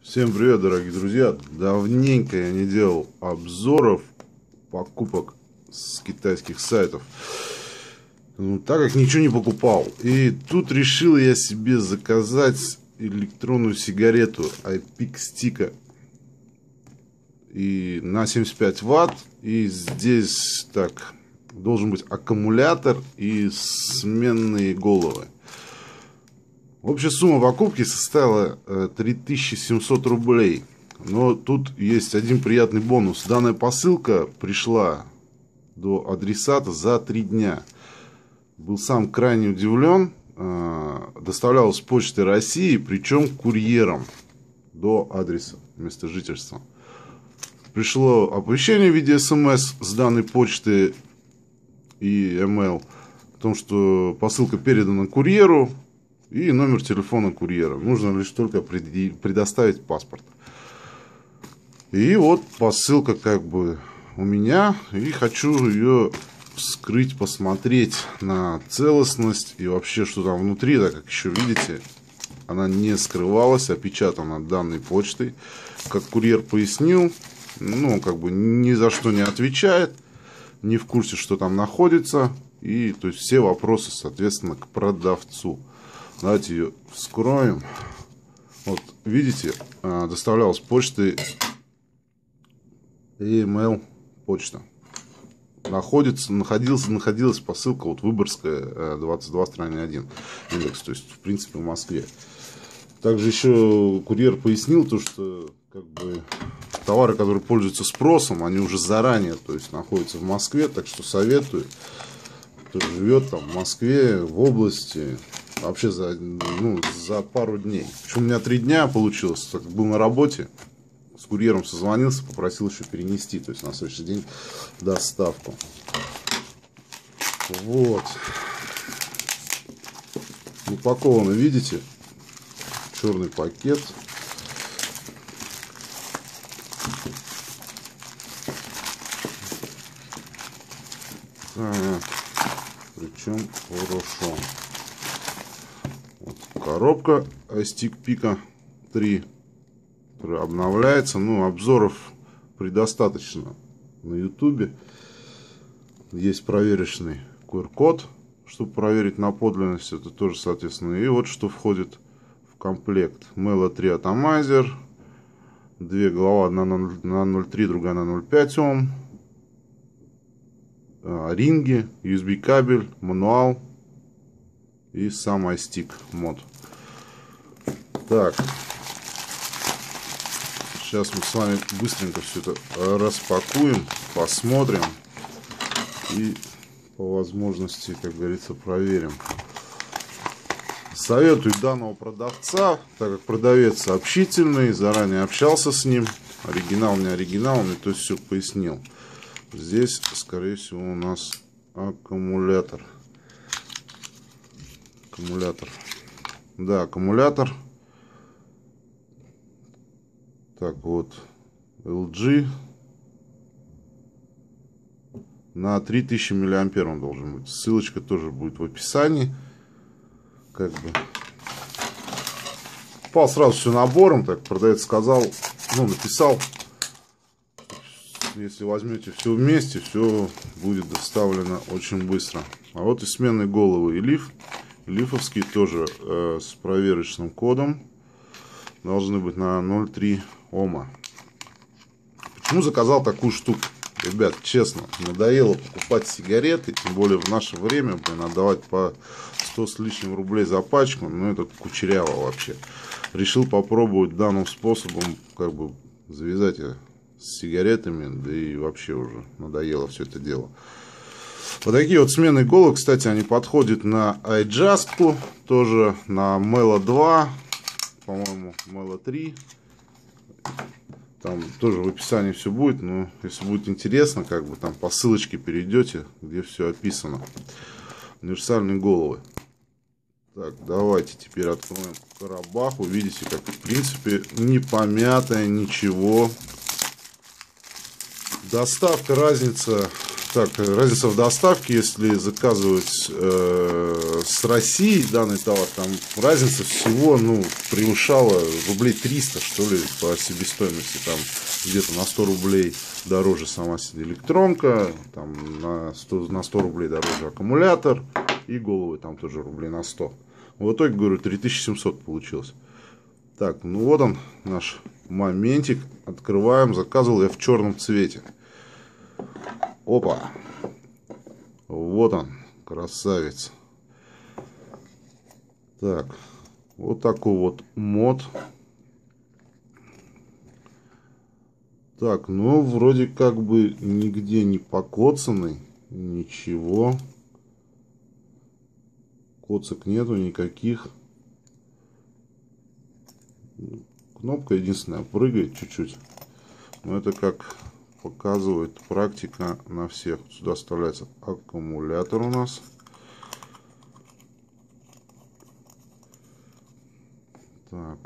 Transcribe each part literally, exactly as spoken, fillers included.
Всем привет, дорогие друзья! Давненько я не делал обзоров покупок с китайских сайтов, ну, так как ничего не покупал. И тут решил я себе заказать электронную сигарету iPic Stick и на семьдесят пять ватт. И здесь так должен быть аккумулятор и сменные головы. Общая сумма покупки составила три тысячи семьсот рублей. Но тут есть один приятный бонус. Данная посылка пришла до адресата за три дня. Был сам крайне удивлен. Доставлялась с почты России, причем курьером до адреса места жительства. Пришло оповещение в виде смс с данной почты и email о том, что посылка передана курьеру. И номер телефона курьера. Нужно лишь только предоставить паспорт. И вот посылка как бы у меня. И хочу ее вскрыть, посмотреть на целостность и вообще, что там внутри. Так как еще видите, она не скрывалась, опечатана данной почтой. Как курьер пояснил, ну как бы ни за что не отвечает. Не в курсе, что там находится. И то есть все вопросы, соответственно, к продавцу. Давайте ее вскроем. Вот, видите, доставлялась почтой e-mail почта. Находится, находился, находилась посылка вот Выборгская, двадцать два, страна один. Индекс, то есть, в принципе, в Москве. Также еще курьер пояснил, то, что как бы товары, которые пользуются спросом, они уже заранее, то есть, находятся в Москве. Так что советую, кто живет там в Москве, в области. Вообще за, ну, за пару дней. Причем у меня три дня получилось. Так как был на работе, с курьером созвонился, попросил еще перенести, то есть на следующий день доставку. Вот. Упаковано, видите? Черный пакет. Так. Причем хорошо. Коробка iStick Pico три, которая обновляется. Ну, обзоров предостаточно на ютубе. Есть проверочный ку ар код, чтобы проверить на подлинность. Это тоже, соответственно. И вот что входит в комплект. Melo три атомайзер. Две голова, одна на ноль целых три, другая на ноль целых пять Ом. Ринги, ю эс би кабель, мануал. И сам iStick мод. Так. Сейчас мы с вами быстренько все это распакуем, посмотрим. И по возможности, как говорится, проверим. Советую данного продавца, так как продавец общительный, заранее общался с ним. Оригинал не оригинал, мне то есть все пояснил. Здесь, скорее всего, у нас аккумулятор. Аккумулятор. Да, аккумулятор. Так, вот. эл джи. На три тысячи миллиампер он должен быть. Ссылочка тоже будет в описании. Как бы. Попал сразу все набором. Так, продавец сказал. Ну, написал. Если возьмете все вместе, все будет доставлено очень быстро. А вот и сменные головы и лиф. Лифовские тоже э, с проверочным кодом. Должны быть на ноль целых три Ома. Почему заказал такую штуку? Ребят, честно, надоело покупать сигареты. Тем более в наше время, блин, отдавать по сто с лишним рублей за пачку. Ну, это кучеряво вообще. Решил попробовать данным способом, как бы, завязать с сигаретами. Да и вообще уже надоело все это дело. Вот такие вот сменные головы, кстати, они подходят на iJust, тоже на Melo два, по-моему, Melo три. Там тоже в описании все будет, но если будет интересно, как бы там по ссылочке перейдете, где все описано. Универсальные головы. Так, давайте теперь откроем коробаху. Видите, как в принципе не помятая, ничего. Доставка, разница Так, разница в доставке, если заказывать э, с России данный товар, там разница всего, ну, превышала рублей триста, что ли, по себестоимости. Там где-то на сто рублей дороже сама себе электронка, там на сто, на сто рублей дороже аккумулятор, и головы там тоже рублей на сто. В итоге, говорю, три тысячи семьсот получилось. Так, ну вот он, наш моментик. Открываем. Заказывал я в черном цвете. Опа. Вот он, красавец. Так, вот такой вот мод. Так, ну вроде как бы нигде не покоцанный. Ничего. Коцок нету никаких. Кнопка единственная прыгает чуть-чуть. Но это как показывает практика на всех. Сюда вставляется аккумулятор у нас. Так.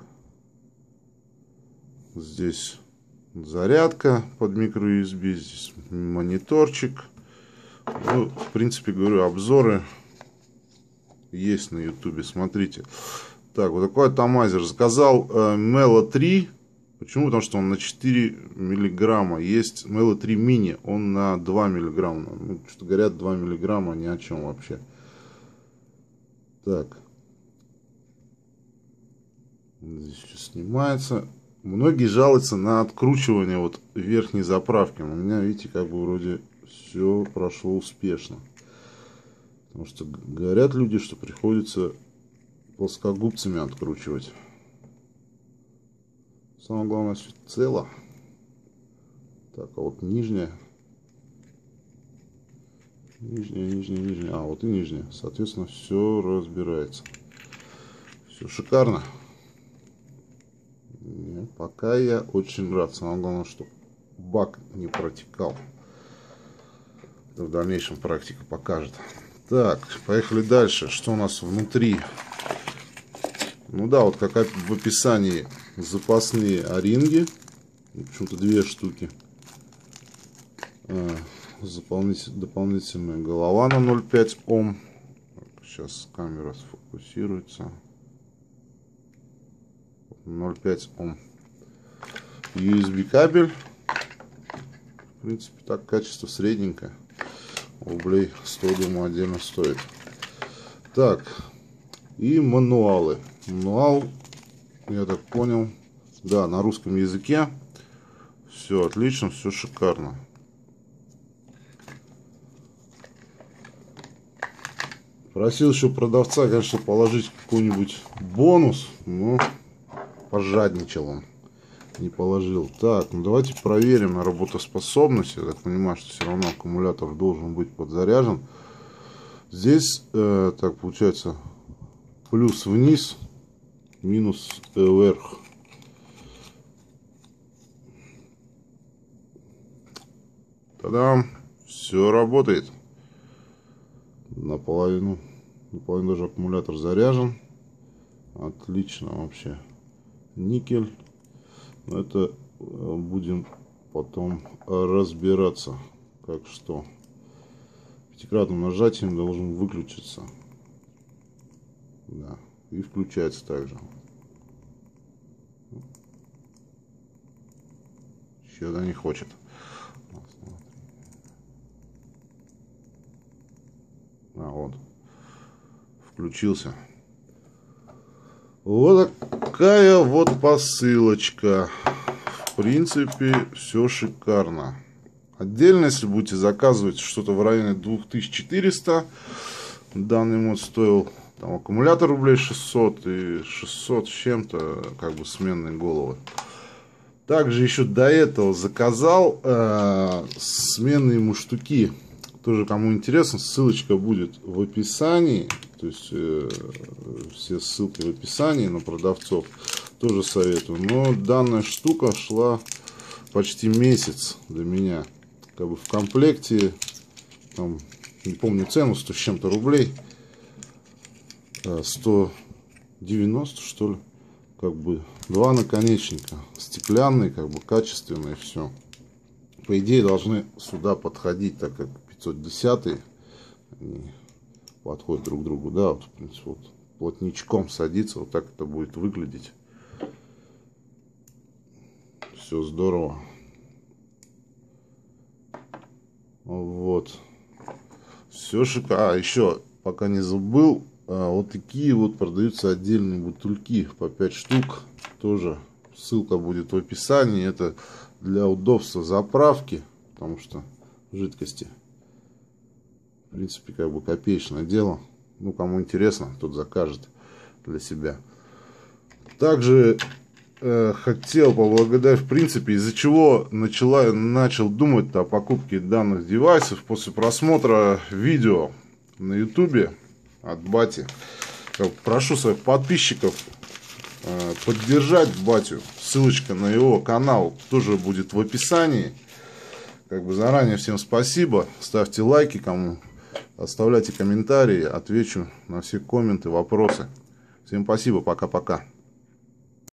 Здесь зарядка под микро ю эс би. Здесь мониторчик. Ну, в принципе, говорю, обзоры есть на ютубе. Смотрите. Так, вот такой атомайзер. Заказал э, Melo три. Почему? Потому что он на четыре миллиграмма. Есть Melo три мини. Он на два миллиграмма. Ну, что говорят, два миллиграмма ни о чем вообще. Так. Здесь еще снимается. Многие жалуются на откручивание вот верхней заправки. У меня, видите, как бы вроде все прошло успешно. Потому что говорят люди, что приходится плоскогубцами откручивать. Самое главное, все цело. Так, а вот нижняя. Нижняя, нижняя, нижняя. А, вот и нижняя. Соответственно, все разбирается. Все шикарно. И пока я очень рад. Самое главное, что бак не протекал. Это в дальнейшем практика покажет. Так, поехали дальше. Что у нас внутри? Ну да, вот как в описании запасные о-ринги. Почему-то две штуки. Дополнительная голова на ноль пять Ом. Сейчас камера сфокусируется. ноль пять Ом. ю эс би кабель. В принципе, так качество средненькое. Рублей сто, думаю, отдельно стоит. Так. И мануалы. Мануал, я так понял, да, на русском языке. Все отлично, все шикарно. Просил еще продавца, конечно, положить какой-нибудь бонус, но пожадничал он, не положил. Так, ну давайте проверим на работоспособность. Я так понимаю, что все равно аккумулятор должен быть подзаряжен. Здесь, э, так получается, плюс вниз, минус вверх. Та-дам! Все работает. Наполовину. Наполовину даже аккумулятор заряжен. Отлично вообще. Никель. Но это будем потом разбираться. Как что. Пятикратным нажатием должен выключиться. Да. И включается также. Еще да не хочет. А вот. Включился. Вот такая вот посылочка. В принципе, все шикарно. Отдельно, если будете заказывать что-то в районе две тысячи четырёхсот, данный мод стоил там аккумулятор рублей шестьсот и шестьсот с чем-то, как бы сменные головы. Также еще до этого заказал э, сменные муштуки. Тоже кому интересно, ссылочка будет в описании. То есть э, все ссылки в описании на продавцов. Тоже советую. Но данная штука шла почти месяц до меня. Как бы в комплекте, там, не помню цену, сто с чем-то рублей. сто девяносто, что ли. Как бы два наконечника. Стеклянные, как бы качественные, все. По идее должны сюда подходить, так как пятьсот десять. Они подходят друг к другу, да, вот, в принципе, вот плотничком садится, вот так это будет выглядеть. Все здорово. Вот. Все шикарно. А, еще, пока не забыл, вот такие вот продаются отдельные бутыльки по пять штук. Тоже ссылка будет в описании. Это для удобства заправки, потому что жидкости, в принципе, как бы копеечное дело. Ну, кому интересно, тот закажет для себя. Также э, хотел поблагодарить, в принципе, из-за чего начала, начал думать о покупке данных девайсов после просмотра видео на ютубе от Бати. Прошу своих подписчиков э, поддержать Батю. Ссылочка на его канал тоже будет в описании. Как бы заранее всем спасибо. Ставьте лайки, кому оставляйте комментарии, отвечу на все комменты, вопросы. Всем спасибо, пока-пока.